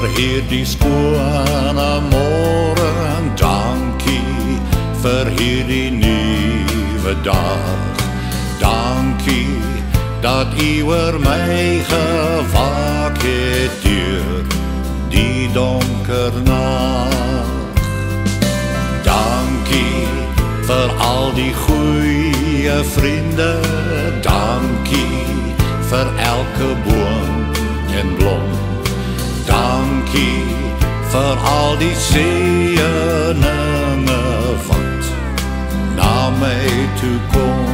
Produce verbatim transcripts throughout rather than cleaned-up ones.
hierdie skone môre, dankie vir hierdie nuwe dag. Dankie dat U oor my gewaak het deur die donker nag. Dankie vir al die goeie vriende, dankie vir elke boom en blom. Dankie vir al die seëninge wat na my toe kom.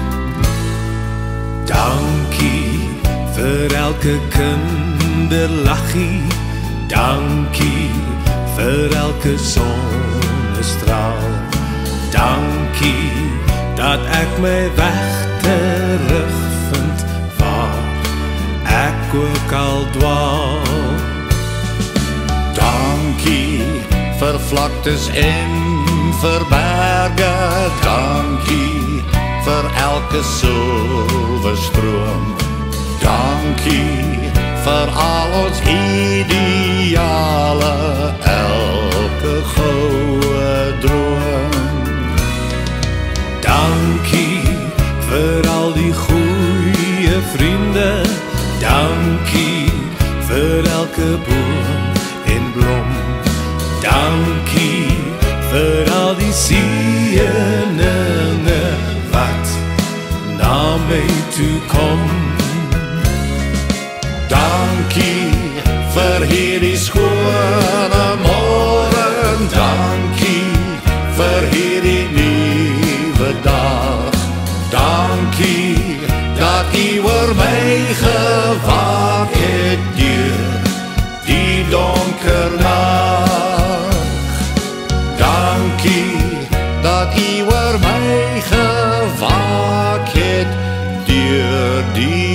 Dankie vir elke kinderlachie, dankie vir elke sonnestraal. Dankie dat ek my weg terugvind waar ek ook al dwaal. Dankie vir vlaktes en vir berge, dankie vir elke silverstroom. Dankie vir al ons ideale, elke goue droom. Dankie vir al die goeie vriende, dankie vir elke boom en blom. Dankie vir al die seëninge wat na my toe kom. Dankie vir hierdie skone môre, dankie vir hierdie nuwe dag. Dankie dat U oor my gewaak het deur die donker nag. Dankie dat U oor my gewaak het deur die